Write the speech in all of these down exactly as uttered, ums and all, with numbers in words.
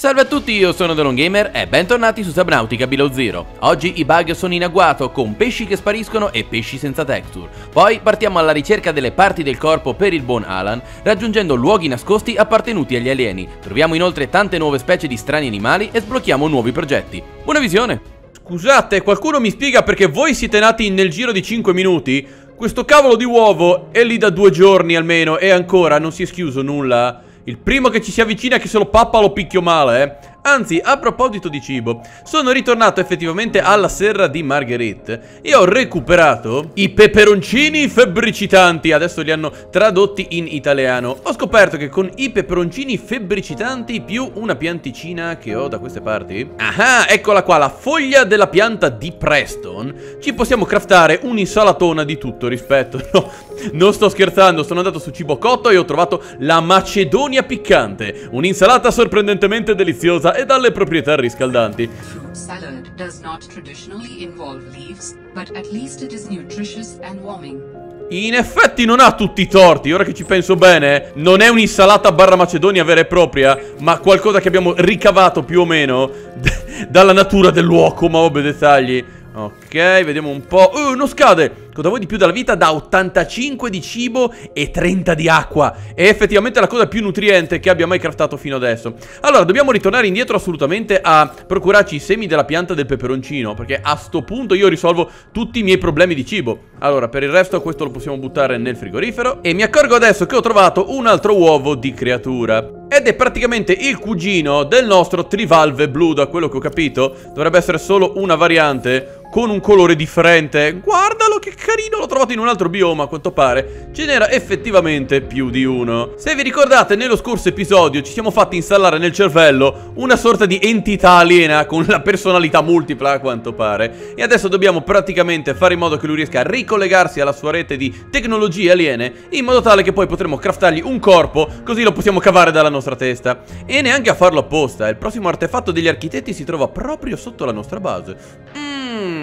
Salve a tutti, io sono TheLongGamer e bentornati su Subnautica Below Zero. Oggi i bug sono in agguato con pesci che spariscono e pesci senza texture. Poi partiamo alla ricerca delle parti del corpo per il buon Alan, raggiungendo luoghi nascosti appartenuti agli alieni. Troviamo inoltre tante nuove specie di strani animali e sblocchiamo nuovi progetti. Buona visione! Scusate, qualcuno mi spiega perché voi siete nati nel giro di cinque minuti? Questo cavolo di uovo è lì da due giorni almeno e ancora non si è schiuso nulla. Il primo che ci si avvicina che se lo pappa lo picchio male, eh. Anzi, a proposito di cibo, sono ritornato effettivamente alla serra di Marguerite e ho recuperato i peperoncini febbricitanti. Adesso li hanno tradotti in italiano. Ho scoperto che con i peperoncini febbricitanti più una pianticina che ho da queste parti, ah, eccola qua, la foglia della pianta di Preston, ci possiamo craftare un'insalatona di tutto rispetto. No, non sto scherzando, sono andato su Cibo Cotto e ho trovato la Macedonia piccante, un'insalata sorprendentemente deliziosa e dalle proprietà riscaldanti. Fruit salad does not traditionally involve leaves, but at least it is nutritious and warming. In effetti non ha tutti i torti, ora che ci penso bene. Non è un'insalata barra Macedonia vera e propria, ma qualcosa che abbiamo ricavato più o meno dalla natura del luogo, ma vabbè, dettagli. Ok, vediamo un po'. Uh, non scade! Cosa vuoi di più dalla vita? Da ottantacinque di cibo e trenta di acqua. È effettivamente la cosa più nutriente che abbia mai craftato fino adesso. Allora, dobbiamo ritornare indietro assolutamente a procurarci i semi della pianta del peperoncino, perché a sto punto io risolvo tutti i miei problemi di cibo. Allora, per il resto questo lo possiamo buttare nel frigorifero. E mi accorgo adesso che ho trovato un altro uovo di creatura. Ed è praticamente il cugino del nostro trivalve blu, da quello che ho capito. Dovrebbe essere solo una variante con un colore differente. Guardalo che carino, l'ho trovato in un altro bioma a quanto pare. Ce n'era effettivamente più di uno. Se vi ricordate, nello scorso episodio ci siamo fatti installare nel cervello una sorta di entità aliena con la personalità multipla a quanto pare. E adesso dobbiamo praticamente fare in modo che lui riesca a ricollegarsi alla sua rete di tecnologie aliene, in modo tale che poi potremo craftargli un corpo, così lo possiamo cavare dalla nostra testa. E neanche a farlo apposta, il prossimo artefatto degli architetti si trova proprio sotto la nostra base. Mmm.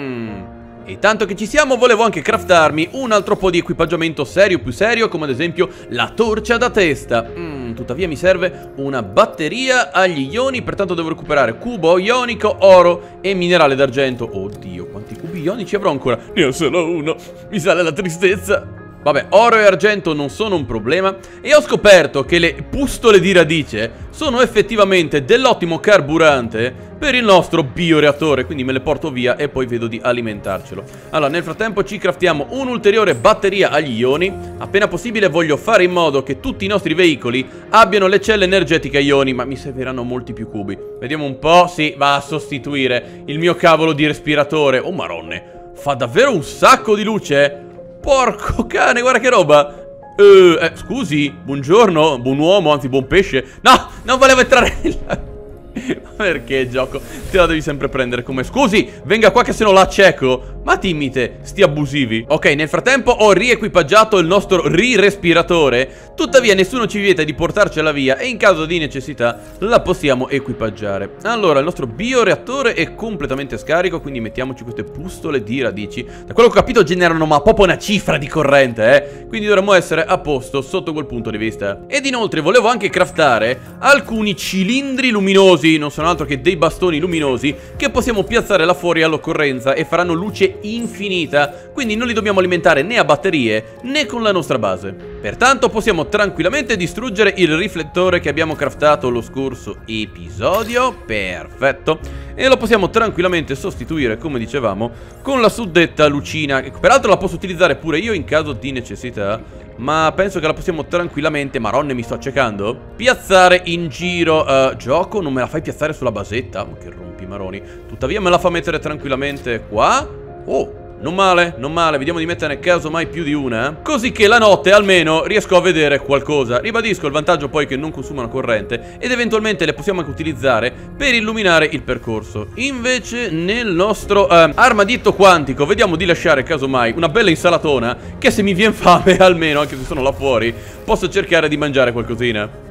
E tanto che ci siamo, volevo anche craftarmi un altro po' di equipaggiamento serio, più serio, come ad esempio la torcia da testa. mm, Tuttavia mi serve una batteria agli ioni, pertanto devo recuperare cubo ionico, oro e minerale d'argento. Oddio, quanti cubi ionici avrò ancora? Ne ho solo uno, mi sale la tristezza. Vabbè, oro e argento non sono un problema. E ho scoperto che le pustole di radice sono effettivamente dell'ottimo carburante per il nostro bioreattore, quindi me le porto via e poi vedo di alimentarcelo. Allora, nel frattempo ci craftiamo un'ulteriore batteria agli ioni. Appena possibile voglio fare in modo che tutti i nostri veicoli abbiano le celle energetiche a ioni, ma mi serviranno molti più cubi. Vediamo un po', sì, va a sostituire il mio cavolo di respiratore. Oh maronne, fa davvero un sacco di luce. Porco cane, guarda che roba. Uh, eh, scusi, buongiorno, buon uomo, anzi buon pesce. No, non volevo entrare nella... Perché gioco? Te la devi sempre prendere come... Scusi, venga qua che se no la cieco. Ma dimmi te, sti abusivi. Ok, nel frattempo ho riequipaggiato il nostro rirespiratore. Tuttavia nessuno ci vieta di portarcela via e in caso di necessità la possiamo equipaggiare. Allora, il nostro bioreattore è completamente scarico, quindi mettiamoci queste pustole di radici. Da quello che ho capito generano ma proprio una cifra di corrente, eh. Quindi dovremmo essere a posto sotto quel punto di vista. Ed inoltre volevo anche craftare alcuni cilindri luminosi. Non sono altro che dei bastoni luminosi che possiamo piazzare là fuori all'occorrenza e faranno luce infinita, quindi non li dobbiamo alimentare né a batterie né con la nostra base. Pertanto possiamo tranquillamente distruggere il riflettore che abbiamo craftato lo scorso episodio. Perfetto. E lo possiamo tranquillamente sostituire, come dicevamo, con la suddetta lucina. Peraltro la posso utilizzare pure io in caso di necessità, ma penso che la possiamo tranquillamente, maronne mi sto accecando, piazzare in giro. uh, Gioco, non me la fai piazzare sulla basetta? Ma che rompi maroni. Tuttavia me la fa mettere tranquillamente qua. Oh, non male, non male, vediamo di metterne casomai più di una, eh? Così che la notte almeno riesco a vedere qualcosa. Ribadisco, il vantaggio poi è che non consumano corrente ed eventualmente le possiamo anche utilizzare per illuminare il percorso. Invece nel nostro eh, armaditto quantico vediamo di lasciare casomai una bella insalatona, che se mi viene fame almeno, anche se sono là fuori, posso cercare di mangiare qualcosina.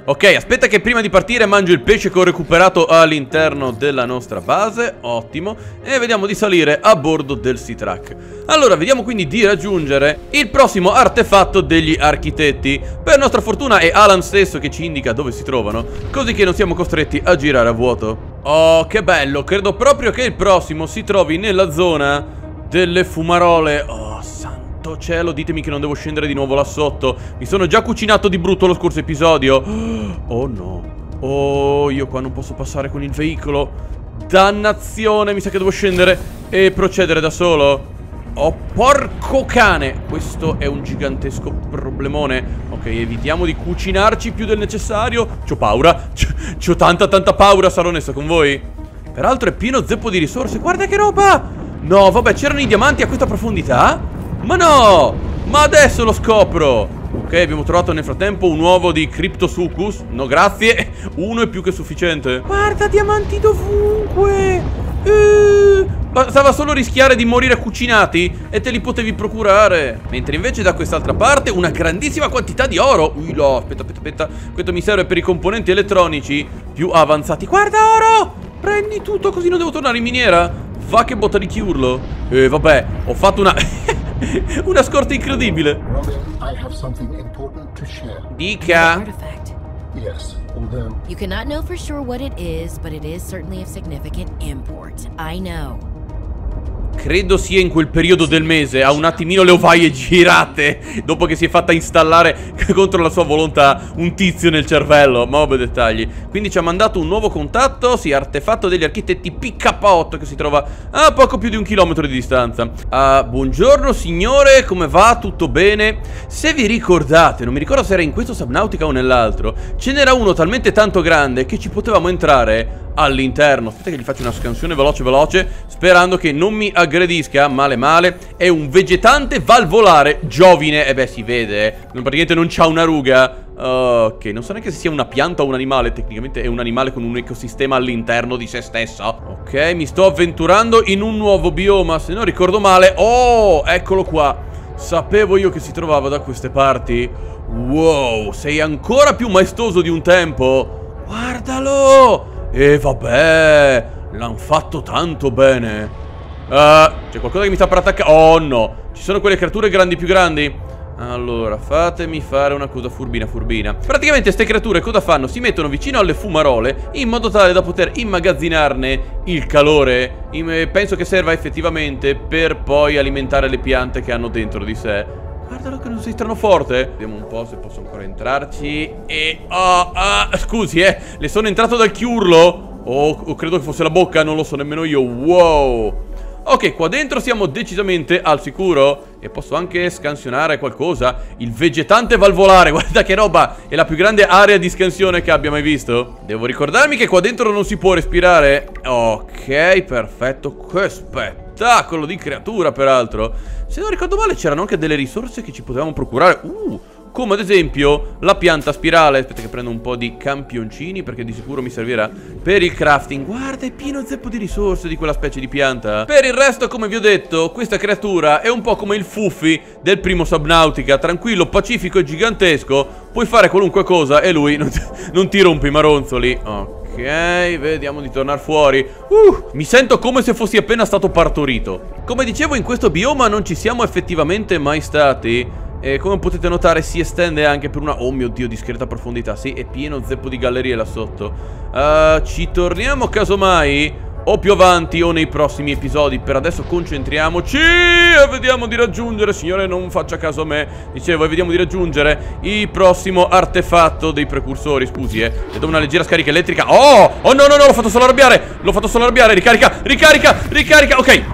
Ok, aspetta che prima di partire mangio il pesce che ho recuperato all'interno della nostra base. Ottimo. E vediamo di salire a bordo del Sea-Truck. Allora, vediamo quindi di raggiungere il prossimo artefatto degli architetti. Per nostra fortuna è Alan stesso che ci indica dove si trovano, così che non siamo costretti a girare a vuoto. Oh, che bello. Credo proprio che il prossimo si trovi nella zona delle fumarole. Oh, santo cielo, ditemi che non devo scendere di nuovo là sotto. Mi sono già cucinato di brutto lo scorso episodio. Oh no. Oh, io qua non posso passare con il veicolo. Dannazione, mi sa che devo scendere e procedere da solo. Oh, porco cane. Questo è un gigantesco problemone. Ok, evitiamo di cucinarci più del necessario. C'ho paura. C'ho tanta tanta paura, sarò onesto con voi. Peraltro è pieno zeppo di risorse. Guarda che roba. No, vabbè, c'erano i diamanti a questa profondità? Ma no! Ma adesso lo scopro. Ok, abbiamo trovato nel frattempo un uovo di Cryptosuchus. No, grazie. Uno è più che sufficiente. Guarda, diamanti dovunque. uh, Bastava solo rischiare di morire cucinati e te li potevi procurare. Mentre invece da quest'altra parte una grandissima quantità di oro. Ui no, aspetta, aspetta, aspetta. Questo mi serve per i componenti elettronici più avanzati. Guarda, oro! Prendi tutto così non devo tornare in miniera. Va che botta di chiurlo. E eh, vabbè, ho fatto una una scorta incredibile. Robin, I have something important to share. Dica. Artifact. Yes, although You cannot know for sure what it is, but it is certainly of significant import. I know. Credo sia in quel periodo del mese. Ha un attimino le ovaie girate dopo che si è fatta installare contro la sua volontà un tizio nel cervello. Ma vabbè, dettagli. Quindi ci ha mandato un nuovo contatto. Sì, artefatto degli architetti P K otto, che si trova a poco più di un chilometro di distanza. uh, Buongiorno signore, come va? Tutto bene? Se vi ricordate, non mi ricordo se era in questo Subnautica o nell'altro, ce n'era uno talmente tanto grande che ci potevamo entrare all'interno. Aspetta che gli faccio una scansione veloce veloce, sperando che non mi aggredisca male male. È un vegetante valvolare giovine. E beh, si vede, eh. Praticamente non c'ha una ruga. Ok, non so neanche se sia una pianta o un animale. Tecnicamente è un animale con un ecosistema all'interno di se stessa. Ok, mi sto avventurando in un nuovo bioma, se non ricordo male. Oh, eccolo qua. Sapevo io che si trovava da queste parti. Wow, sei ancora più maestoso di un tempo. Guardalo. E vabbè, l'hanno fatto tanto bene. uh, C'è qualcosa che mi sta per attaccare. Oh no, ci sono quelle creature grandi più grandi. Allora, fatemi fare una cosa furbina furbina. Praticamente queste creature cosa fanno? Si mettono vicino alle fumarole in modo tale da poter immagazzinarne il calore. Penso che serva effettivamente per poi alimentare le piante che hanno dentro di sé. Guardalo che non sei strano forte. Vediamo un po' se posso ancora entrarci. E... Oh, oh, scusi eh, le sono entrato dal chiurlo. Oh, oh, credo che fosse la bocca, non lo so nemmeno io. Wow. Ok, qua dentro siamo decisamente al sicuro. E posso anche scansionare qualcosa. Il vegetante valvolare, guarda che roba. È la più grande area di scansione che abbia mai visto. Devo ricordarmi che qua dentro non si può respirare. Ok, perfetto. Che spettacolo di creatura, peraltro. Se non ricordo male c'erano anche delle risorse che ci potevamo procurare. Uh, come ad esempio la pianta spirale. Aspetta che prendo un po' di campioncini, perché di sicuro mi servirà per il crafting. Guarda, è pieno zeppo di risorse di quella specie di pianta. Per il resto, come vi ho detto, questa creatura è un po' come il Fuffi del primo Subnautica. Tranquillo, pacifico e gigantesco. Puoi fare qualunque cosa e lui non ti, non ti rompe i maronzoli. Ok, vediamo di tornare fuori. uh, Mi sento come se fossi appena stato partorito. Come dicevo, in questo bioma non ci siamo effettivamente mai stati. E come potete notare si estende anche per una... Oh mio Dio, discreta profondità. Sì, è pieno zeppo di gallerie là sotto. uh, Ci torniamo casomai o più avanti o nei prossimi episodi. Per adesso concentriamoci e vediamo di raggiungere, signore non faccia caso a me, dicevo, e vediamo di raggiungere il prossimo artefatto dei precursori. Scusi eh, le do una leggera scarica elettrica. Oh, oh no no no, l'ho fatto solo arrabbiare. L'ho fatto solo arrabbiare, ricarica, ricarica, ricarica. Ok,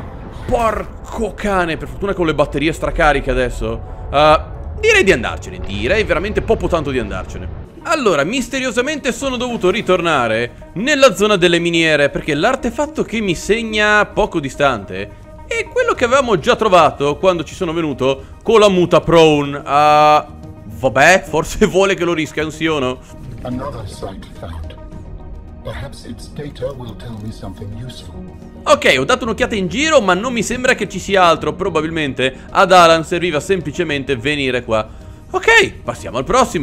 porco cane, per fortuna con le batterie stracariche adesso. Uh, direi di andarcene, direi veramente poco tanto di andarcene. Allora, misteriosamente sono dovuto ritornare nella zona delle miniere, perché l'artefatto che mi segna poco distante è quello che avevamo già trovato quando ci sono venuto con la muta prone. uh, Vabbè, forse vuole che lo riscansiono. another site found. Perhaps its data will tell me something useful. Ok, ho dato un'occhiata in giro, ma non mi sembra che ci sia altro. Probabilmente ad Alan serviva semplicemente venire qua. Ok, passiamo al prossimo.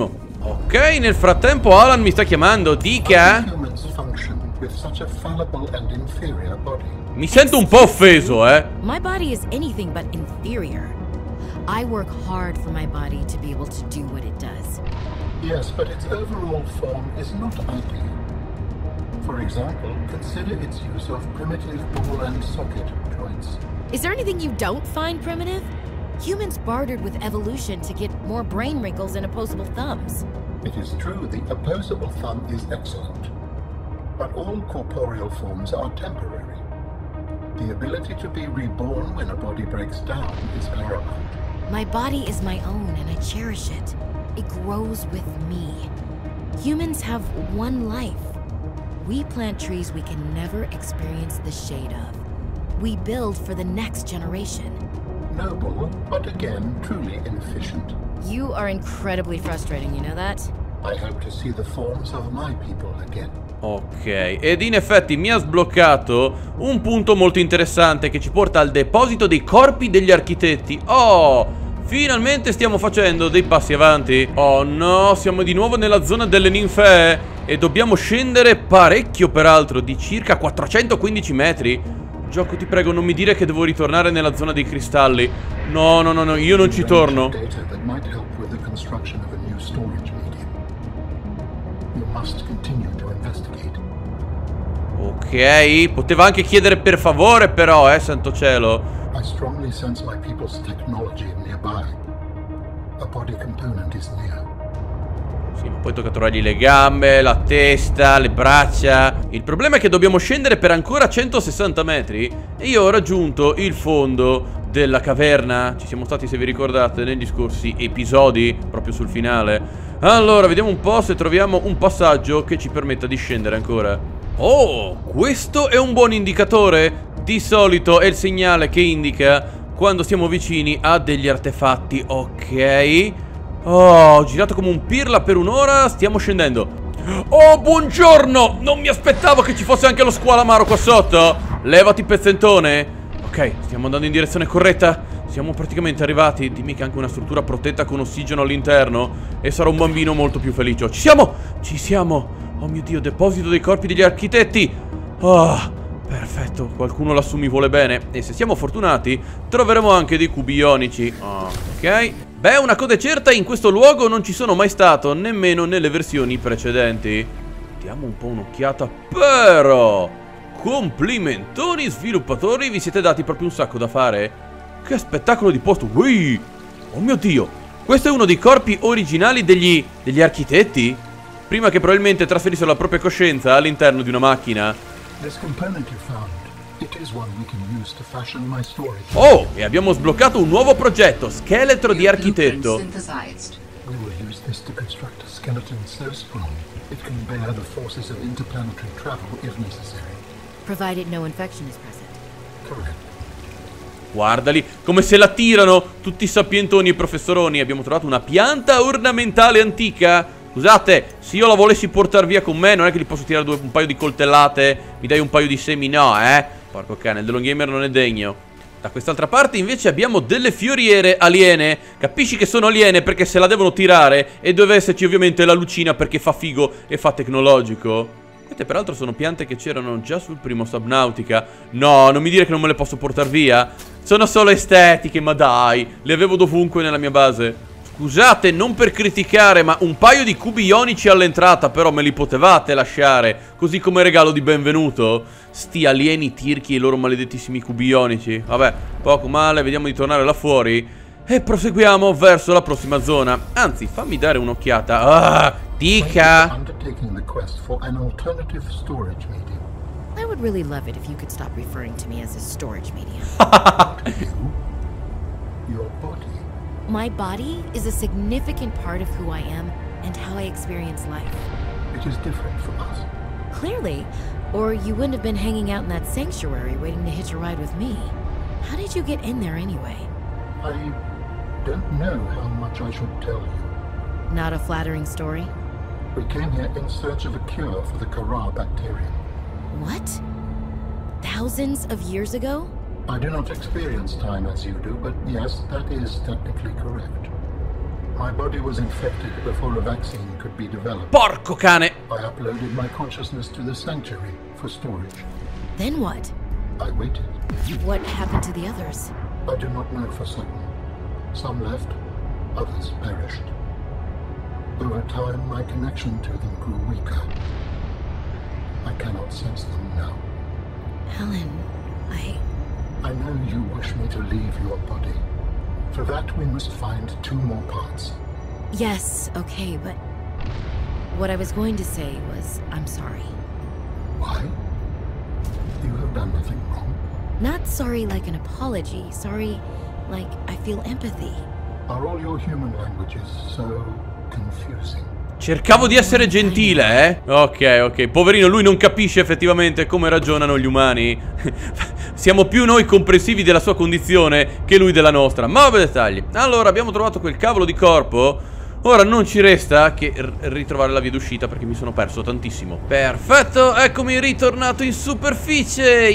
Ok, nel frattempo Alan mi sta chiamando. Dica. Humans function with such a fallible and inferior body. Mi sento un po' offeso, eh. My body is anything but inferior. I work hard for my body to be able to do what it does. Yes, but its overall form is not ideal. For example, consider its use of primitive ball and socket joints. Is there anything you don't find primitive? Humans bartered with evolution to get more brain wrinkles and opposable thumbs. It is true the opposable thumb is excellent, but all corporeal forms are temporary. The ability to be reborn when a body breaks down is paramount. My body is my own and I cherish it. It grows with me. Humans have one life. We plant trees we can never experience the shade of. We build for the next generation. Noble, but again, truly inefficient. You are incredibly frustrating, you know that? I hope to see the forms of my people again. Ok, ed in effetti mi ha sbloccato un punto molto interessante che ci porta al deposito dei corpi degli architetti. Oh, finalmente stiamo facendo dei passi avanti. Oh no, siamo di nuovo nella zona delle ninfee e dobbiamo scendere parecchio, peraltro, di circa quattrocentoquindici metri. Gioco, ti prego, non mi dire che devo ritornare nella zona dei cristalli. No, no, no, no, io non ci torno. Ok, poteva anche chiedere per favore, però, eh, santo cielo. I strongly sense my people's technology nearby. A body component is near. Sì, ma poi tocca trovargli le gambe, la testa, le braccia. Il problema è che dobbiamo scendere per ancora centosessanta metri e io ho raggiunto il fondo della caverna. Ci siamo stati, se vi ricordate, negli scorsi episodi, proprio sul finale. Allora, vediamo un po' se troviamo un passaggio che ci permetta di scendere ancora. Oh, questo è un buon indicatore. Di solito è il segnale che indica quando siamo vicini a degli artefatti. Ok. Oh, ho girato come un pirla per un'ora. Stiamo scendendo. Oh, buongiorno. Non mi aspettavo che ci fosse anche lo squalamaro qua sotto. Levati, pezzentone. Ok, stiamo andando in direzione corretta. Siamo praticamente arrivati. Dimmi che anche una struttura protetta con ossigeno all'interno e sarò un bambino molto più felice. Ci siamo, ci siamo. Oh mio Dio, deposito dei corpi degli architetti. Oh, perfetto, qualcuno lassù mi vuole bene. E se siamo fortunati troveremo anche dei cubi ionici. Ok. Beh, una cosa è certa, in questo luogo non ci sono mai stato, nemmeno nelle versioni precedenti. Diamo un po' un'occhiata. Però complimentoni sviluppatori, vi siete dati proprio un sacco da fare. Che spettacolo di posto. Ui! Oh mio Dio, questo è uno dei corpi originali degli, degli architetti, prima che probabilmente trasferissero la propria coscienza all'interno di una macchina. Oh, e abbiamo sbloccato un nuovo progetto, scheletro di architetto. Provided no infection is present. Guardali, come se la tirano tutti sapientoni e professoroni. Abbiamo trovato una pianta ornamentale antica. Scusate, se io la volessi portare via con me, non è che gli posso tirare due, un paio di coltellate. Mi dai un paio di semi? No, eh. Porco cane, il Delongamer non è degno. Da quest'altra parte invece abbiamo delle fioriere aliene. Capisci che sono aliene perché se la devono tirare e deve esserci ovviamente la lucina perché fa figo e fa tecnologico. Queste peraltro sono piante che c'erano già sul primo Subnautica. No, non mi dire che non me le posso portare via. Sono solo estetiche, ma dai, le avevo dovunque nella mia base. Scusate, non per criticare, ma un paio di cubi ionici all'entrata però me li potevate lasciare, così come regalo di benvenuto. Sti alieni tirchi e i loro maledettissimi cubi ionici. Vabbè, poco male, vediamo di tornare là fuori e proseguiamo verso la prossima zona. Anzi, fammi dare un'occhiata. Ah, dica! I would really love it if you could stop referring to me as a storage medium. Your body. My body is a significant part of who I am and how I experience life. It is different from us. Clearly, or you wouldn't have been hanging out in that sanctuary waiting to hitch a ride with me. How did you get in there anyway? I don't know how much I should tell you. Not a flattering story? We came here in search of a cure for the Kharaa bacterium. What? Thousands of years ago? I do not experience time as you do, but yes, that is technically correct. My body was infected before a vaccine could be developed. Porco cane! I uploaded my consciousness to the sanctuary for storage. Then what? I waited. What happened to the others? I do not know for certain. Some left, others perished. Over time, my connection to them grew weaker. I cannot sense them now. Helen, I... I know you wish me to leave your body. For that, we must find two more parts. Yes, okay, but... What I was going to say was, I'm sorry. Why? You have done nothing wrong. Not sorry like an apology, sorry like I feel empathy. Are all your human languages so confusing? Cercavo di essere gentile, eh? Ok, ok. Poverino, lui non capisce effettivamente come ragionano gli umani. Siamo più noi comprensivi della sua condizione che lui della nostra. Ma vabbè, dettagli. Allora, abbiamo trovato quel cavolo di corpo. Ora non ci resta che ritrovare la via d'uscita perché mi sono perso tantissimo. Perfetto, eccomi ritornato in superficie.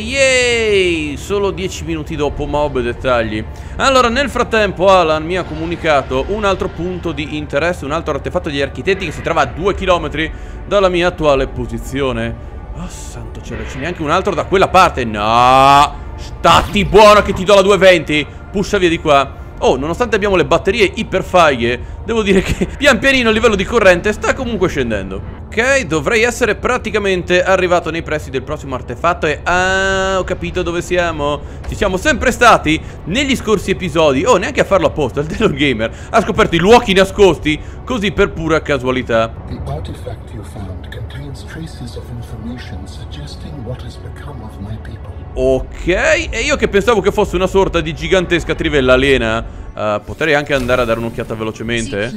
Yay! Solo dieci minuti dopo, ma vabbè, dettagli. Allora, nel frattempo Alan mi ha comunicato un altro punto di interesse, un altro artefatto degli architetti che si trova a due chilometri dalla mia attuale posizione. Oh santo cielo, c'è neanche un altro da quella parte. No, stati buono che ti do la duecentoventi. Puscia via di qua. Oh, nonostante abbiamo le batterie iperfaghe, devo dire che pian pianino il livello di corrente sta comunque scendendo. Ok, dovrei essere praticamente arrivato nei pressi del prossimo artefatto e... Ah, ho capito dove siamo. Ci siamo sempre stati negli scorsi episodi. Oh, neanche a farlo apposta, il Dello Gamer ha scoperto i luoghi nascosti così per pura casualità. The artifact you found contains traces of information suggesting what has become of my people. Ok, e io che pensavo che fosse una sorta di gigantesca trivella aliena. uh, Potrei anche andare a dare un'occhiata velocemente.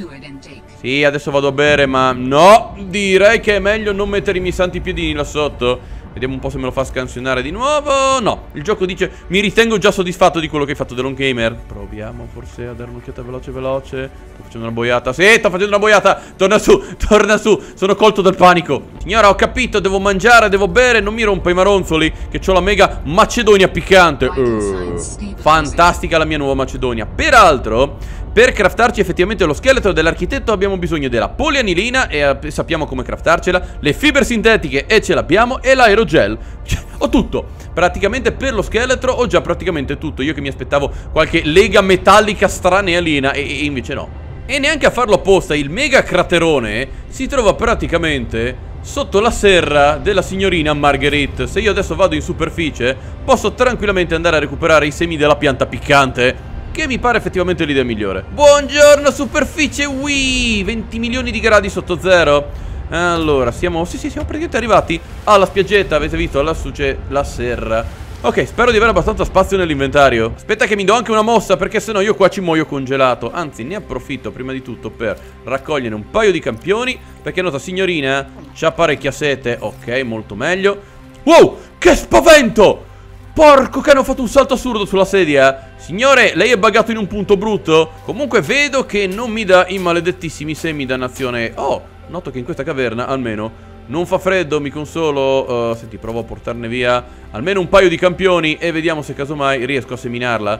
Sì, adesso vado a bere, ma no, direi che è meglio non mettere i miei santi piedini là sotto. Vediamo un po' se me lo fa scansionare di nuovo. No, il gioco dice mi ritengo già soddisfatto di quello che hai fatto Delon Gamer. Proviamo forse a dare un'occhiata veloce veloce. Sto facendo una boiata. Sì, sto facendo una boiata. Torna su, torna su. Sono colto dal panico. Signora, ho capito, devo mangiare, devo bere. Non mi rompa i maronzoli che ho la mega Macedonia piccante. uh, Fantastica la mia nuova Macedonia. Peraltro, per craftarci effettivamente lo scheletro dell'architetto abbiamo bisogno della polianilina e eh, sappiamo come craftarcela, le fibre sintetiche e ce l'abbiamo, e l'aerogel. Ho tutto. Praticamente per lo scheletro ho già praticamente tutto. Io che mi aspettavo qualche lega metallica strana e aliena e, e invece no. E neanche a farlo apposta, il mega craterone si trova praticamente sotto la serra della signorina Marguerite. Se io adesso vado in superficie posso tranquillamente andare a recuperare i semi della pianta piccante, che mi pare effettivamente l'idea migliore. Buongiorno superficie, wii, venti milioni di gradi sotto zero. Allora, siamo, sì sì, siamo praticamente arrivati alla spiaggetta, avete visto, lassù c'è la serra. Ok, spero di avere abbastanza spazio nell'inventario. Aspetta che mi do anche una mossa, perché sennò io qua ci muoio congelato. Anzi, ne approfitto prima di tutto per raccogliere un paio di campioni, perché nota signorina, c'ha parecchia sete. Ok, molto meglio. Wow, che spavento! Porco cane, ho fatto un salto assurdo sulla sedia. Signore, lei è buggato in un punto brutto. Comunque vedo che non mi dà i maledettissimi semi dannazione. Oh, noto che in questa caverna almeno non fa freddo, mi consolo. uh, Senti, provo a portarne via almeno un paio di campioni e vediamo se casomai riesco a seminarla.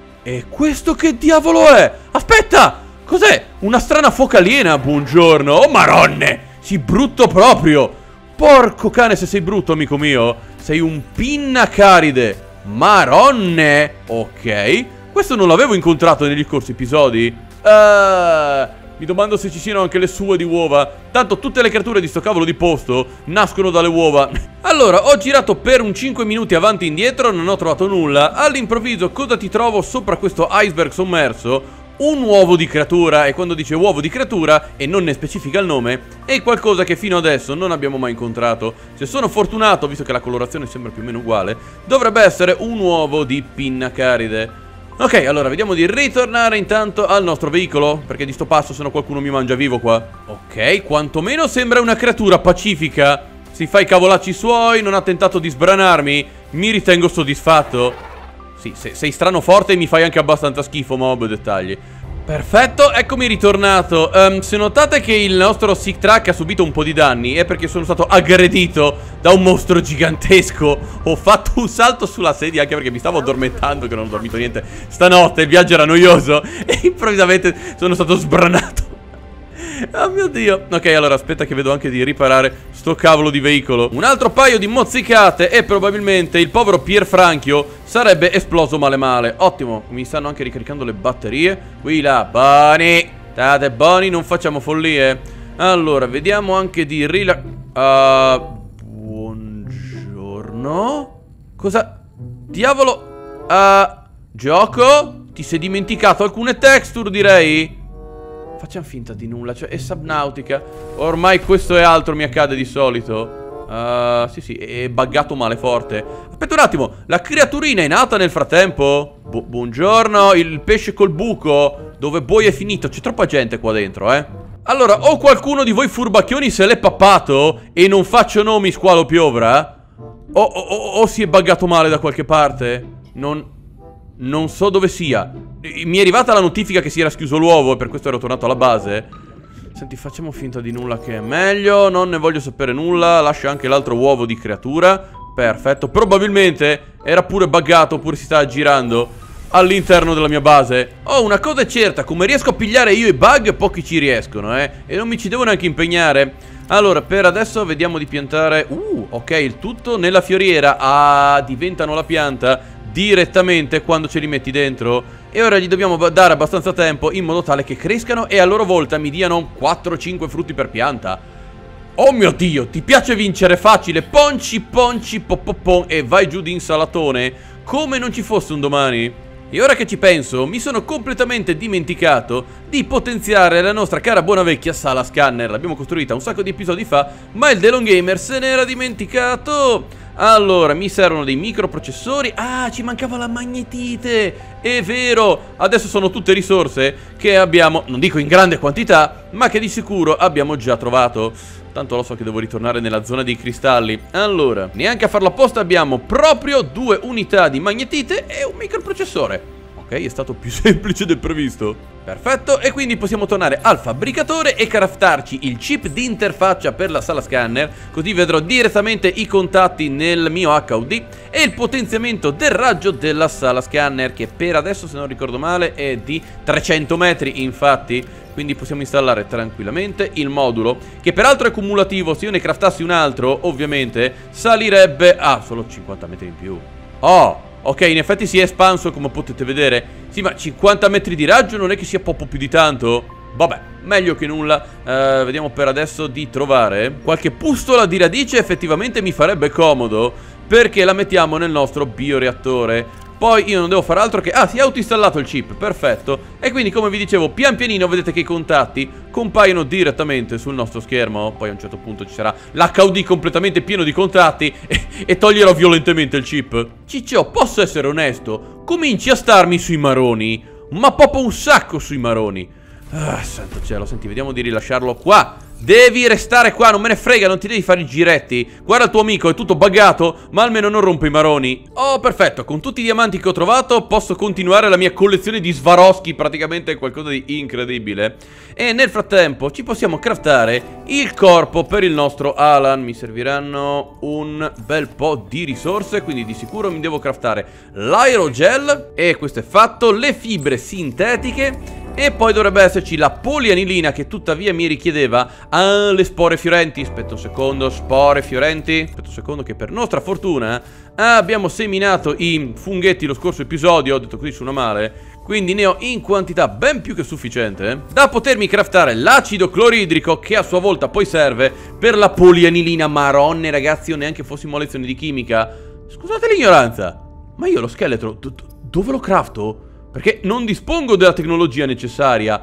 E questo che diavolo è? Aspetta, cos'è? Una strana foca aliena, buongiorno. Oh maronne, si brutto proprio. Porco cane, se sei brutto, amico mio. Sei un pinnacaride. Maronne. Ok, questo non l'avevo incontrato negli scorsi episodi. uh, Mi domando se ci siano anche le sue di uova. Tanto tutte le creature di sto cavolo di posto nascono dalle uova. Allora, ho girato per un cinque minuti avanti e indietro, non ho trovato nulla. All'improvviso cosa ti trovo sopra questo iceberg sommerso? Un uovo di creatura. E quando dice uovo di creatura e non ne specifica il nome, è qualcosa che fino adesso non abbiamo mai incontrato. Se sono fortunato, visto che la colorazione sembra più o meno uguale, dovrebbe essere un uovo di pinnacaride. Ok, allora vediamo di ritornare intanto al nostro veicolo, perché di sto passo se no qualcuno mi mangia vivo qua. Ok, quantomeno sembra una creatura pacifica. Si fa i cavolacci suoi, non ha tentato di sbranarmi. Mi ritengo soddisfatto. Sì, se, sei strano forte e mi fai anche abbastanza schifo, mob, dettagli. Perfetto, eccomi ritornato. um, Se notate che il nostro Sick Track ha subito un po' di danni, è perché sono stato aggredito da un mostro gigantesco. Ho fatto un salto sulla sedia anche perché mi stavo addormentando, che non ho dormito niente stanotte, il viaggio era noioso, e improvvisamente sono stato sbranato Oh mio Dio. Ok, allora aspetta che vedo anche di riparare sto cavolo di veicolo. Un altro paio di mozzicate e probabilmente il povero Pierfranchio sarebbe esploso male male. Ottimo, mi stanno anche ricaricando le batterie. Qui là, buoni. State buoni, non facciamo follie. Allora, vediamo anche di rila... Uh, buongiorno. Cosa... Diavolo. Uh, gioco? Ti sei dimenticato alcune texture, direi. Facciamo finta di nulla, cioè è Subnautica. Ormai questo e altro mi accade di solito. uh, Sì sì, è buggato male forte. Aspetta un attimo, la creaturina è nata nel frattempo? Bu buongiorno, il pesce col buco. Dove poi è finito? C'è troppa gente qua dentro, eh. Allora, o qualcuno di voi furbacchioni se l'è pappato, e non faccio nomi squalo piovra, o, o, o, o si è buggato male da qualche parte. Non... Non so dove sia. Mi è arrivata la notifica che si era schiuso l'uovo e per questo ero tornato alla base. Senti, facciamo finta di nulla che è meglio. Non ne voglio sapere nulla. Lascia anche l'altro uovo di creatura. Perfetto. Probabilmente era pure buggato oppure si sta girando all'interno della mia base. Oh, una cosa è certa. Come riesco a pigliare io i bug, pochi ci riescono, eh. E non mi ci devo neanche impegnare. Allora, per adesso vediamo di piantare... Uh, ok, il tutto nella fioriera. Ah, diventano la pianta direttamente quando ce li metti dentro. E ora gli dobbiamo dare abbastanza tempo in modo tale che crescano e a loro volta mi diano quattro cinque frutti per pianta. Oh mio Dio, ti piace vincere facile? Ponci, ponci, popopon e vai giù di insalatone come non ci fosse un domani. E ora che ci penso, mi sono completamente dimenticato di potenziare la nostra cara buona vecchia sala scanner. L'abbiamo costruita un sacco di episodi fa, ma il Delon Gamer se n'era dimenticato. Allora, mi servono dei microprocessori. Ah, ci mancava la magnetite. È vero. Adesso sono tutte risorse che abbiamo, non dico in grande quantità, ma che di sicuro abbiamo già trovato. Tanto lo so che devo ritornare nella zona dei cristalli. Allora, neanche a farlo apposta abbiamo proprio due unità di magnetite e un microprocessore. Ok, è stato più semplice del previsto. Perfetto, e quindi possiamo tornare al fabbricatore e craftarci il chip di interfaccia per la sala scanner. Così vedrò direttamente i contatti nel mio H U D e il potenziamento del raggio della sala scanner, che per adesso, se non ricordo male, è di trecento metri, infatti. Quindi possiamo installare tranquillamente il modulo, che peraltro è cumulativo. Se io ne craftassi un altro, ovviamente salirebbe a solo cinquanta metri in più. Oh! Ok, in effetti si è espanso, come potete vedere. Sì, ma cinquanta metri di raggio non è che sia proprio più di tanto. Vabbè, meglio che nulla. uh, Vediamo per adesso di trovare qualche pustola di radice. Effettivamente mi farebbe comodo, perché la mettiamo nel nostro bioreattore. Poi io non devo fare altro che... Ah, si è autoinstallato il chip, perfetto. E quindi, come vi dicevo, pian pianino vedete che i contatti compaiono direttamente sul nostro schermo. Poi a un certo punto ci sarà l'H U D completamente pieno di contatti e, e toglierò violentemente il chip. Ciccio, posso essere onesto? Cominci a starmi sui maroni, ma proprio un sacco sui maroni. Ah, santo cielo, senti, vediamo di rilasciarlo qua. Devi restare qua, non me ne frega, non ti devi fare i giretti. Guarda il tuo amico, è tutto buggato, ma almeno non rompe i maroni. Oh, perfetto, con tutti i diamanti che ho trovato posso continuare la mia collezione di Swarovski. Praticamente è qualcosa di incredibile. E nel frattempo ci possiamo craftare il corpo per il nostro Alan. Mi serviranno un bel po' di risorse, quindi di sicuro mi devo craftare l'aerogel. E questo è fatto, le fibre sintetiche. E poi dovrebbe esserci la polianilina, che tuttavia mi richiedeva ah, le spore fiorenti. Aspetta un secondo, spore fiorenti. Aspetta un secondo, che per nostra fortuna abbiamo seminato i funghetti lo scorso episodio. Ho detto così suona male. Quindi ne ho in quantità ben più che sufficiente da potermi craftare l'acido cloridrico, che a sua volta poi serve per la polianilina. Maronne, ragazzi, io neanche fossimo a lezioni di chimica. Scusate l'ignoranza, ma io lo scheletro dove lo crafto? Perché non dispongo della tecnologia necessaria.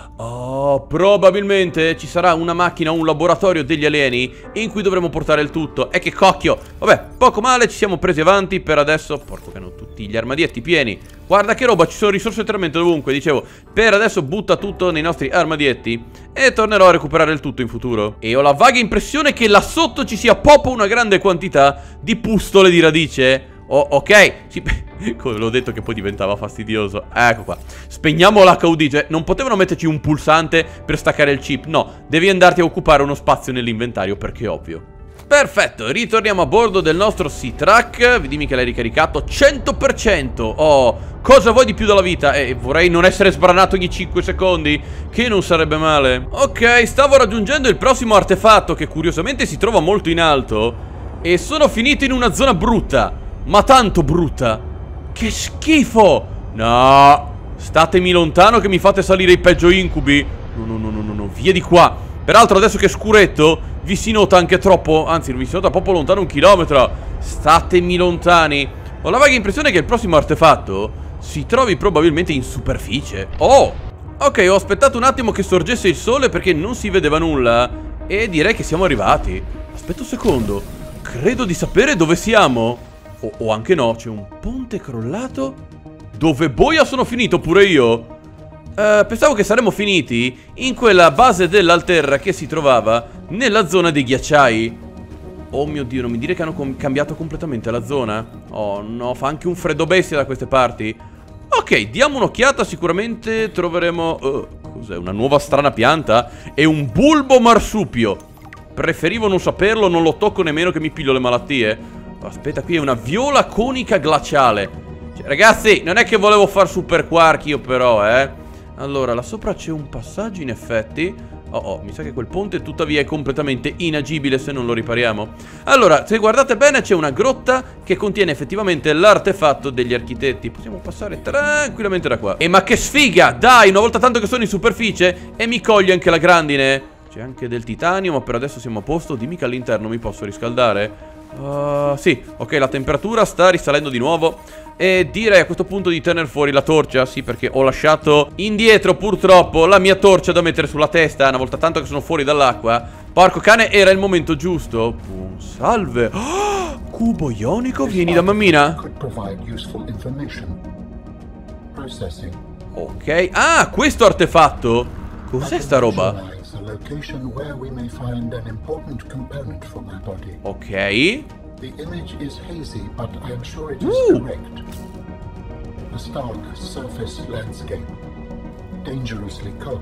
Oh, probabilmente ci sarà una macchina o un laboratorio degli alieni in cui dovremo portare il tutto. E che cocchio. Vabbè, poco male, ci siamo presi avanti per adesso. Porco che hanno tutti gli armadietti pieni. Guarda che roba, ci sono risorse letteralmente dovunque. Dicevo, per adesso butta tutto nei nostri armadietti e tornerò a recuperare il tutto in futuro. E ho la vaga impressione che là sotto ci sia proprio una grande quantità di pustole di radice. Oh, ok, sì, come l'ho detto che poi diventava fastidioso. Ecco qua. Spegniamo l'H U D, cioè non potevano metterci un pulsante per staccare il chip. No, devi andarti a occupare uno spazio nell'inventario, perché è ovvio. Perfetto, ritorniamo a bordo del nostro Sea-Truck. Dimmi che l'hai ricaricato cento per cento. Oh, Cosa vuoi di più dalla vita? E eh, vorrei non essere sbranato ogni cinque secondi, che non sarebbe male. Ok, stavo raggiungendo il prossimo artefatto, che curiosamente si trova molto in alto, e sono finito in una zona brutta. Ma tanto brutta. Che schifo. No, statemi lontano che mi fate salire i peggio incubi. No, no, no, no, no, no. Via di qua. Peraltro adesso che è scuretto vi si nota anche troppo, anzi vi si nota proprio lontano un chilometro. Statemi lontani. Ho la vaga impressione che il prossimo artefatto si trovi probabilmente in superficie. Oh, ok, ho aspettato un attimo che sorgesse il sole perché non si vedeva nulla, e direi che siamo arrivati. Aspetta un secondo, credo di sapere dove siamo. O, o anche no, c'è un ponte crollato. Dove boia sono finito pure io? uh, Pensavo che saremmo finiti in quella base dell'Alterra che si trovava nella zona dei ghiacciai. Oh mio Dio, non mi dire che hanno com cambiato completamente la zona. Oh no, fa anche un freddo bestia da queste parti. Ok, diamo un'occhiata, sicuramente troveremo... Uh, cos'è? Una nuova strana pianta? E un bulbo marsupio. Preferivo non saperlo, non lo tocco nemmeno che mi piglio le malattie. Aspetta, qui è una viola conica glaciale. Cioè, ragazzi, non è che volevo far super quark io però, eh. Allora, là sopra c'è un passaggio in effetti. Oh oh, mi sa che quel ponte tuttavia è completamente inagibile se non lo ripariamo. Allora, se guardate bene c'è una grotta che contiene effettivamente l'artefatto degli architetti. Possiamo passare tranquillamente da qua. E ma che sfiga! Dai, una volta tanto che sono in superficie e mi coglie anche la grandine. C'è anche del titanio, ma per adesso siamo a posto. Dimmi che all'interno mi posso riscaldare. Uh, sì, ok, la temperatura sta risalendo di nuovo. E direi a questo punto di tenere fuori la torcia. Sì, perché ho lasciato indietro purtroppo la mia torcia da mettere sulla testa una volta tanto che sono fuori dall'acqua. Porco cane, era il momento giusto. Buon salve. Oh, cubo ionico, vieni da mammina. Ok, ah, questo artefatto. Cos'è sta roba? Ok. The image is hazy, but I am sure it is uh. correct. A stark surface landscape, dangerously cold.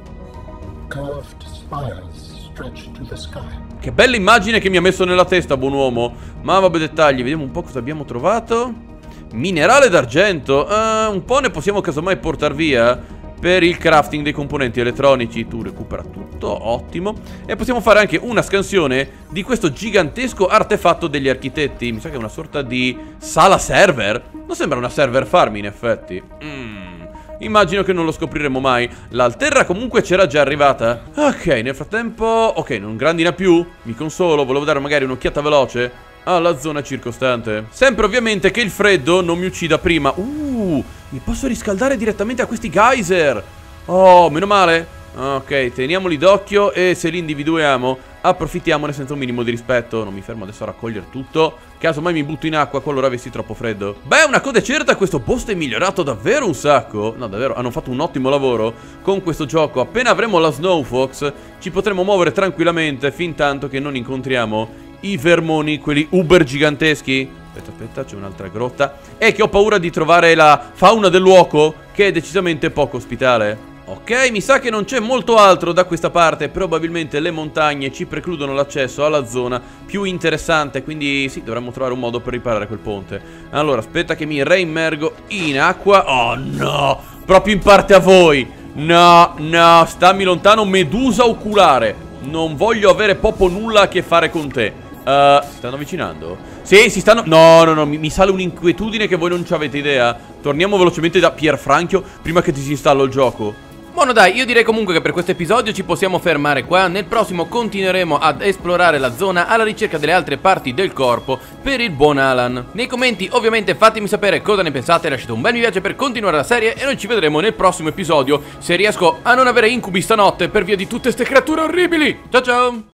Curved spires stretch to the sky. Che bella immagine che mi ha messo nella testa, buon uomo. Ma vabbè, dettagli, vediamo un po' cosa abbiamo trovato. Minerale d'argento. uh, Un po' ne possiamo casomai portar via per il crafting dei componenti elettronici. Tu recupera tutto, ottimo. E possiamo fare anche una scansione di questo gigantesco artefatto degli architetti. Mi sa che è una sorta di sala server. Non sembra una server farm in effetti. mm. Immagino che non lo scopriremo mai. L'Alterra comunque c'era già arrivata. Ok, nel frattempo... Ok, non grandina più. Mi consolo, volevo dare magari un'occhiata veloce alla zona circostante. Sempre ovviamente che il freddo non mi uccida prima. Uh, mi posso riscaldare direttamente a questi geyser. Oh, meno male. Ok, teniamoli d'occhio e se li individuiamo approfittiamone senza un minimo di rispetto. Non mi fermo adesso a raccogliere tutto. Caso mai mi butto in acqua qualora avessi troppo freddo. Beh, una cosa è certa, questo posto è migliorato davvero un sacco. No, davvero, hanno fatto un ottimo lavoro con questo gioco. Appena avremo la Snow Fox ci potremo muovere tranquillamente fin tanto che non incontriamo i vermoni, quelli uber giganteschi. Aspetta, aspetta, c'è un'altra grotta. E che ho paura di trovare la fauna del luogo, che è decisamente poco ospitale. Ok, mi sa che non c'è molto altro da questa parte. Probabilmente le montagne ci precludono l'accesso alla zona più interessante, quindi sì, dovremmo trovare un modo per riparare quel ponte. Allora, aspetta che mi reimmergo in acqua. Oh no, proprio in parte a voi. No, no, stammi lontano, medusa oculare. Non voglio avere proprio nulla a che fare con te. Uh, si stanno avvicinando? Sì, si stanno... No, no, no, mi, mi sale un'inquietudine che voi non ci avete idea. Torniamo velocemente da Pierfranchio prima che disinstallo il gioco. Buono dai, io direi comunque che per questo episodio ci possiamo fermare qua. Nel prossimo continueremo ad esplorare la zona alla ricerca delle altre parti del corpo per il buon Alan. Nei commenti ovviamente fatemi sapere cosa ne pensate, lasciate un bel mi piace per continuare la serie e noi ci vedremo nel prossimo episodio, se riesco a non avere incubi stanotte per via di tutte ste creature orribili. Ciao ciao!